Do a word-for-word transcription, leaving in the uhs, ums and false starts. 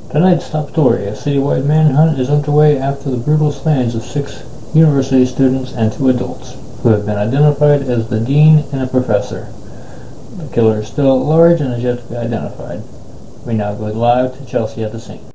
Tonight's top story: a citywide manhunt is underway after the brutal slayings of six university students and two adults, who have been identified as the dean and a professor. The killer is still at large and is yet to be identified. We now go live to Chelsea at the scene.